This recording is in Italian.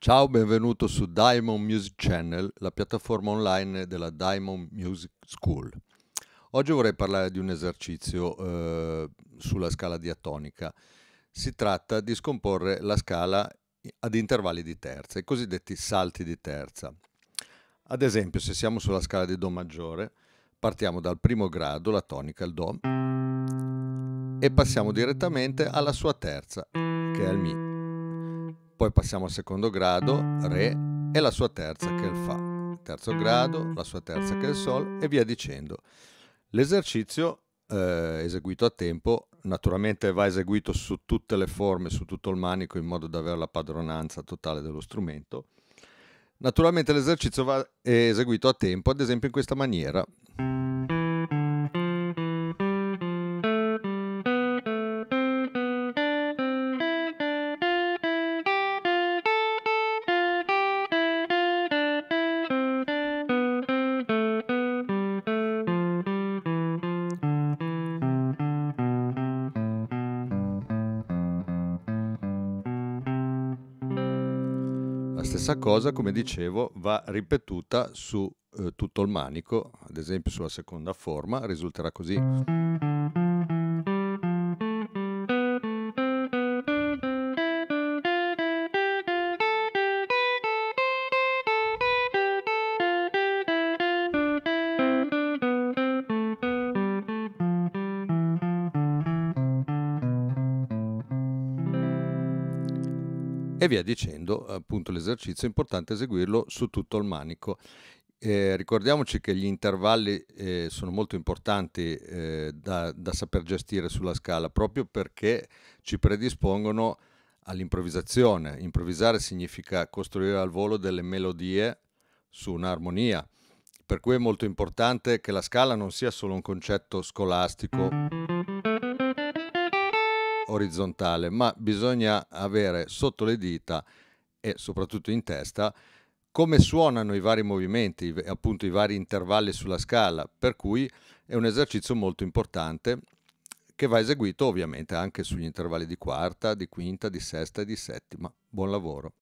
Ciao, benvenuto su Diamond Music Channel, la piattaforma online della Diamond Music School. Oggi vorrei parlare di un esercizio sulla scala diatonica. Si tratta di scomporre la scala ad intervalli di terza, i cosiddetti salti di terza. Ad esempio, se siamo sulla scala di Do maggiore, partiamo dal primo grado, la tonica, il Do, e passiamo direttamente alla sua terza, che è il Mi. Poi passiamo al secondo grado, Re, e la sua terza che è il Fa. Terzo grado, la sua terza che è il Sol, e via dicendo. L'esercizio eseguito a tempo, naturalmente va eseguito su tutte le forme, su tutto il manico, in modo da avere la padronanza totale dello strumento. Naturalmente l'esercizio va eseguito a tempo, ad esempio in questa maniera. La stessa cosa, come dicevo, va ripetuta su tutto il manico, ad esempio sulla seconda forma, risulterà così. E via dicendo, appunto l'esercizio è importante eseguirlo su tutto il manico. Ricordiamoci che gli intervalli sono molto importanti da saper gestire sulla scala, proprio perché ci predispongono all'improvvisazione. Improvvisare significa costruire al volo delle melodie su un'armonia, per cui è molto importante che la scala non sia solo un concetto scolastico orizzontale, ma bisogna avere sotto le dita e soprattutto in testa come suonano i vari movimenti, appunto i vari intervalli sulla scala, per cui è un esercizio molto importante che va eseguito ovviamente anche sugli intervalli di quarta, di quinta, di sesta e di settima. Buon lavoro.